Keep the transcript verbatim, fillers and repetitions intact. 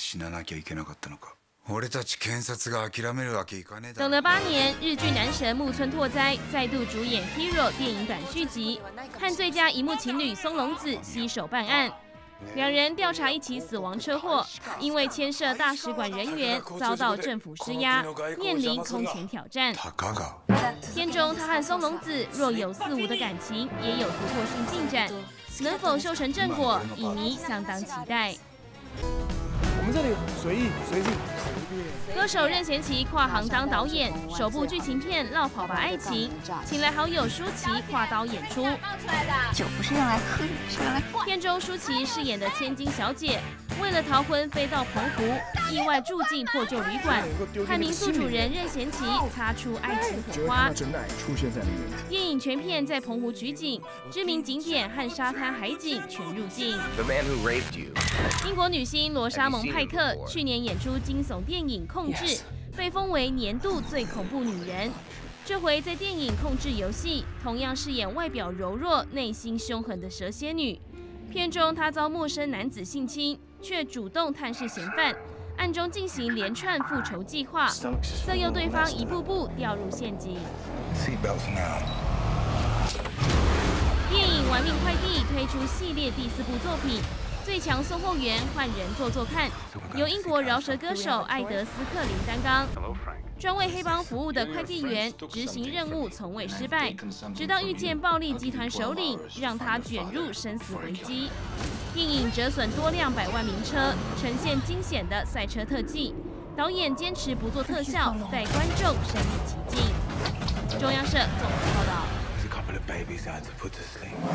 死ななきゃいけなかったのか。俺たち検察が諦めるわけいかねえだろ。 等了八年，日剧男神木村拓哉再度主演《Hero》电影短续集，和最佳荧幕情侣松隆子携手办案。两人调查一起死亡车祸，因为牵涉大使馆人员，遭到政府施压，面临空前挑战。片中他和松隆子若有似无的感情，也有突破性进展，能否修成正果，影迷相当期待。 我们这里随意随性。 歌手任贤齐跨行当导演，首部剧情片《绕跑吧爱情》，请来好友舒淇跨刀演出。 酒不是用来喝的，是用来灌。 片中舒淇饰演的千金小姐，为了逃婚飞到澎湖，意外住进破旧旅馆，和民宿主人任贤齐擦出爱情火花。电影全片在澎湖取景，知名景点和沙滩海景全入境。英国女星罗莎蒙派克去年演出惊悚电影《控制》，被封为年度最恐怖女人。这回在电影《控制》游戏，同样饰演外表柔弱、内心凶狠的蛇蝎女。片中她遭陌生男子性侵，却主动探视嫌犯，暗中进行连串复仇计划，色诱对方一步步掉入陷阱。电影《玩命快递》推出系列第四部作品。 最强送货员换人做做看，由英国饶舌歌手艾德斯克林担纲。专为黑帮服务的快递员执行任务从未失败，直到遇见暴力集团首领，让他卷入生死危机。电影折损多辆百万名车，呈现惊险的赛车特技。导演坚持不做特效，带观众身临其境。中央社综合报道。